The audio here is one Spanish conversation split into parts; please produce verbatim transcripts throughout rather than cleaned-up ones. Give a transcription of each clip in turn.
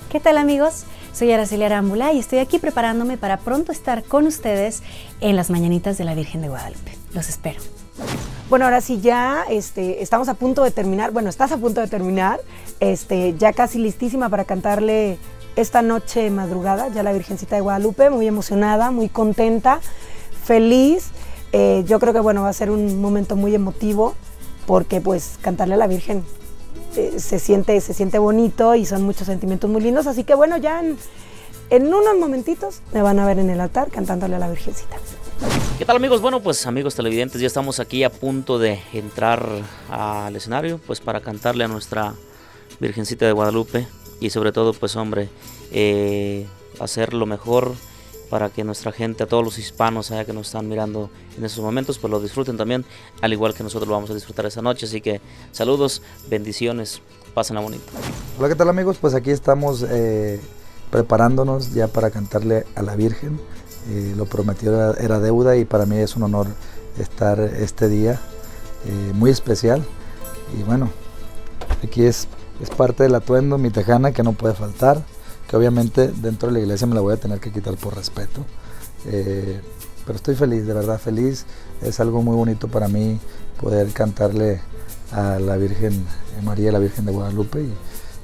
¿Qué tal, amigos? Soy Araceli Arámbula y estoy aquí preparándome para pronto estar con ustedes en las mañanitas de la Virgen de Guadalupe. Los espero. Bueno, ahora sí ya este, estamos a punto de terminar, bueno, estás a punto de terminar, este, ya casi listísima para cantarle esta noche madrugada, ya la Virgencita de Guadalupe, muy emocionada, muy contenta, feliz. Eh, yo creo que bueno, va a ser un momento muy emotivo porque pues cantarle a la Virgen eh, se, siente, se siente bonito y son muchos sentimientos muy lindos, así que bueno, ya en, en unos momentitos me van a ver en el altar cantándole a la Virgencita. ¿Qué tal, amigos? Bueno, pues amigos televidentes, ya estamos aquí a punto de entrar al escenario pues para cantarle a nuestra Virgencita de Guadalupe y sobre todo pues hombre, eh, hacer lo mejor para que nuestra gente, a todos los hispanos allá que nos están mirando en estos momentos, pues lo disfruten también, al igual que nosotros lo vamos a disfrutar esta noche. Así que saludos, bendiciones, pásenla bonito. Hola, ¿qué tal, amigos? Pues aquí estamos eh, preparándonos ya para cantarle a la Virgen. Eh, lo prometido era, era deuda y para mí es un honor estar este día eh, muy especial. Y bueno, aquí es, es parte del atuendo, mi tejana, que no puede faltar, que obviamente dentro de la iglesia me la voy a tener que quitar por respeto, eh, pero estoy feliz, de verdad feliz. Es algo muy bonito para mí poder cantarle a la Virgen María, la Virgen de Guadalupe, y,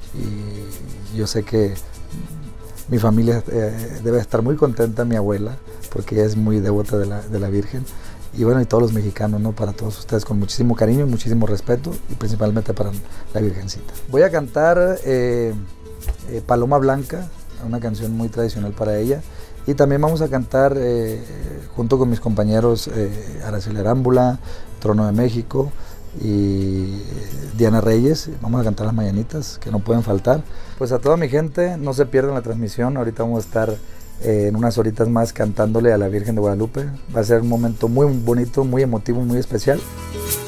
y yo sé que mi familia eh, debe estar muy contenta, mi abuela, porque ella es muy devota de la, de la Virgen, y bueno, y todos los mexicanos, ¿no? Para todos ustedes con muchísimo cariño y muchísimo respeto, y principalmente para la Virgencita. Voy a cantar eh, eh, Paloma Blanca, una canción muy tradicional para ella, y también vamos a cantar eh, junto con mis compañeros eh, Araceli Arámbula, Trono de México y Diana Reyes. Vamos a cantar las mañanitas que no pueden faltar. Pues a toda mi gente, no se pierdan la transmisión. Ahorita vamos a estar eh, en unas horitas más cantándole a la Virgen de Guadalupe. Va a ser un momento muy bonito, muy emotivo, muy especial.